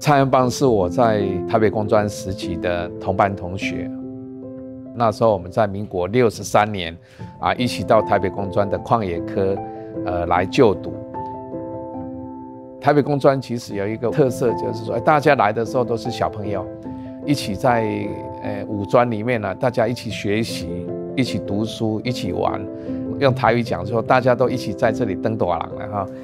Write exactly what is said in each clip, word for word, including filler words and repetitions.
蔡安邦是我在台北工专时期的同班同学，那时候我们在民国六十三年啊，一起到台北工专的矿业科呃来就读。台北工专其实有一个特色，就是说大家来的时候都是小朋友，一起在呃五专里面呢，大家一起学习，一起读书，一起玩。用台语讲说，大家都一起在这里登大人了哈。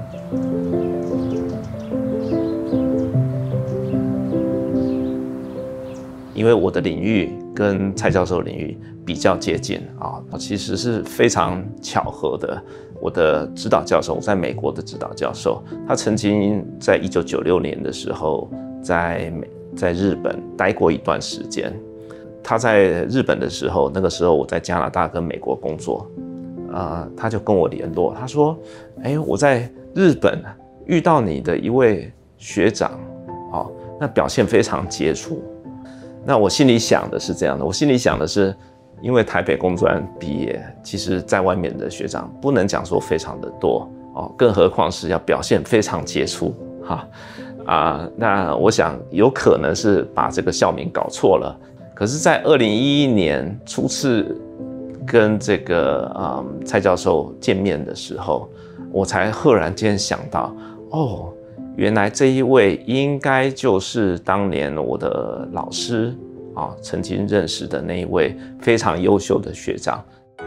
因为我的领域跟蔡教授领域比较接近啊，其实是非常巧合的。我的指导教授，我在美国的指导教授，他曾经在一九九六年的时候在美在日本待过一段时间。他在日本的时候，那个时候我在加拿大跟美国工作，呃，他就跟我联络，他说：“哎，我在日本遇到你的一位学长，哦，那表现非常杰出。”那我心里想的是这样的，我心里想的是，因为台北工专毕业，其实在外面的学长不能讲说非常的多哦，更何况是要表现非常杰出哈啊。那我想有可能是把这个校名搞错了。可是，在二零一一年初次跟这个嗯蔡教授见面的时候，我才赫然间想到，哦。原来这一位应该就是当年我的老师啊，曾经认识的那一位非常优秀的学长。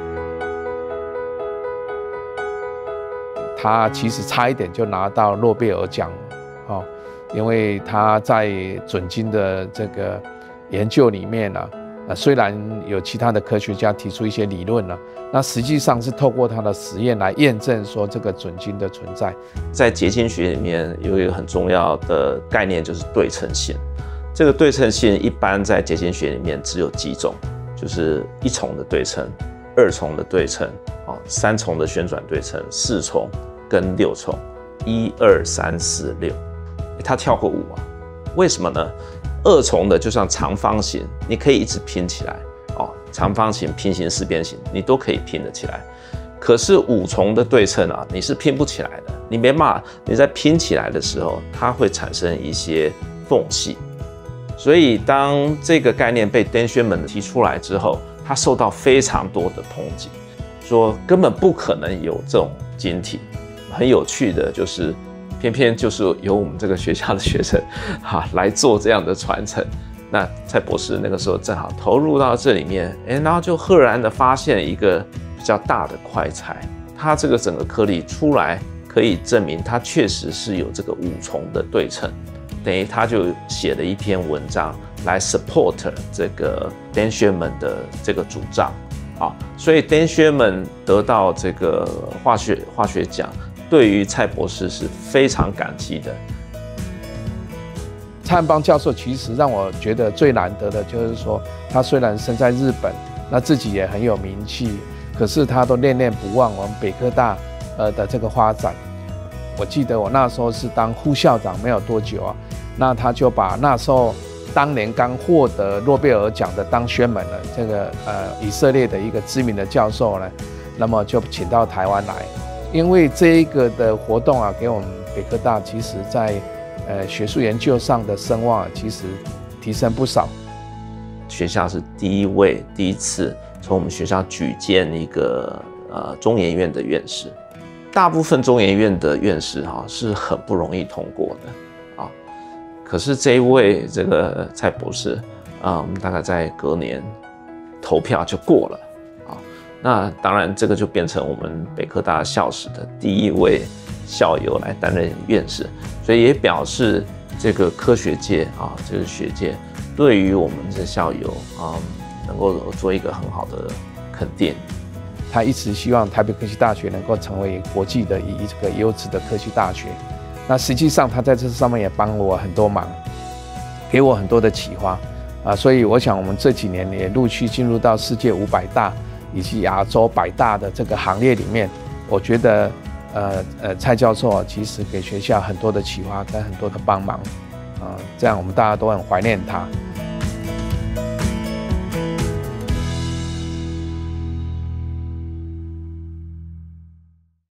他其实差一点就拿到诺贝尔奖，哦，因为他在准经的这个研究里面呢、啊，呃，虽然有其他的科学家提出一些理论了、啊，那实际上是透过他的实验来验证说这个准经的存在。 在结晶学里面有一个很重要的概念，就是对称性。这个对称性一般在结晶学里面只有几种，就是一重的对称、二重的对称、哦，三重的旋转对称、四重跟六重，一二三四六，他跳过五啊？为什么呢？二重的就像长方形，你可以一直拼起来哦，长方形、平行四边形，你都可以拼得起来。可是五重的对称啊，你是拼不起来的，你没办法，你在拼起来的时候，它会产生一些缝隙。所以当这个概念被 Dan Sherman 提出来之后，他受到非常多的抨击，说根本不可能有这种晶体。很有趣的就是。偏偏就是由我们这个学校的学生哈来做这样的传承。那蔡博士那个时候正好投入到这里面，哎，然后就赫然的发现一个比较大的快拆，它这个整个颗粒出来可以证明它确实是有这个五重的对称，等于他就写了一篇文章来 support 这个 Dan Sherman 的这个主张啊，所以 Dan Sherman 得到这个化学化学奖。对于蔡博士是非常感激的。 蔡安邦教授其实让我觉得最难得的就是说，他虽然身在日本，那自己也很有名气，可是他都念念不忘我们北科大呃的这个发展。我记得我那时候是当副校长没有多久啊，那他就把那时候当年刚获得诺贝尔奖的Dan Sherman的这个呃以色列的一个知名的教授呢，那么就请到台湾来。因为这一个的活动啊，给我们北科大其实在呃学术研究上的声望、啊、其实提升不少。 学校是第一位第一次从我们学校举荐一个呃中研院的院士，大部分中研院的院士哈、啊、是很不容易通过的啊，可是这一位这个蔡博士啊，我们大概在隔年投票就过了。那当然，这个就变成我们北科大校史的第一位校友来担任院士，所以也表示这个科学界啊，这个学界对于我们这校友啊，能够做一个很好的肯定。 他一直希望台北科技大学能够成为国际的以这个优质的科技大学。那实际上他在这上面也帮我很多忙，给我很多的启发啊，所以我想我们这几年也陆续进入到世界五百大。以及亚洲百大的这个行列里面，我觉得，呃呃，蔡教授啊，其实给学校很多的启发跟很多的帮忙，啊、呃，这样我们大家都很怀念他。